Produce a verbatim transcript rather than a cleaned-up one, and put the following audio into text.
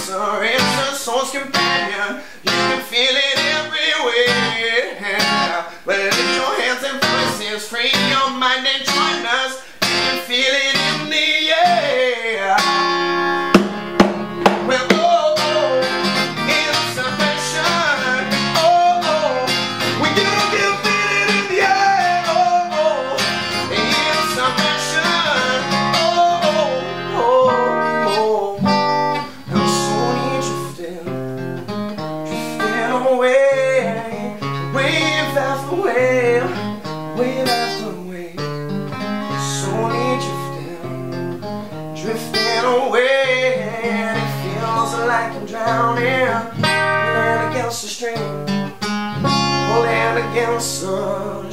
dancer, it's a soul's companion. You can feel it everywhere. Well, lift your hands and voices, free your mind and join us. You can feel it in the air. Well, oh, oh, it's a passion. Oh, oh, we do can feel it in the air. Oh, oh, it's a passion. Oh, oh, oh, oh. I'm slowly drifting, drifting away, wave after wave, wave after wave. Slowly drifting, drifting away, and it feels like I'm drowning, pulling against the stream, pulling against the